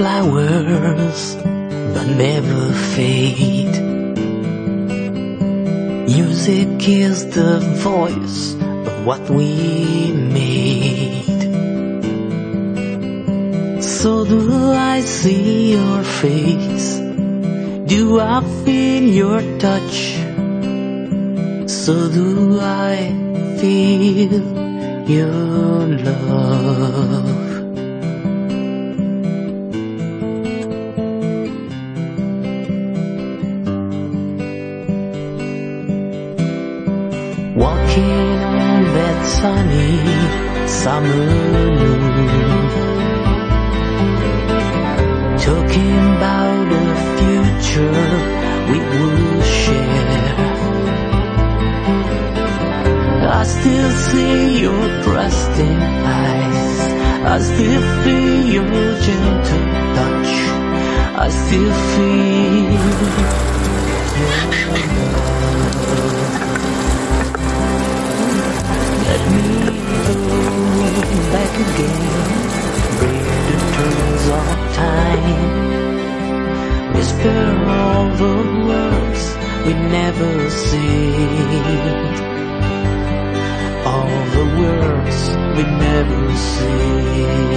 flowers that never fade. Music is the voice of what we made. So do I see your face? Do I feel your touch? So do I feel your love? Walking on that sunny summer noon, talking about the future we will share. I still see your trusting eyes, I still feel your gentle touch, I still feel your love. Let me go back again, break the turns of time, whisper all the words we never said, all the words we never said.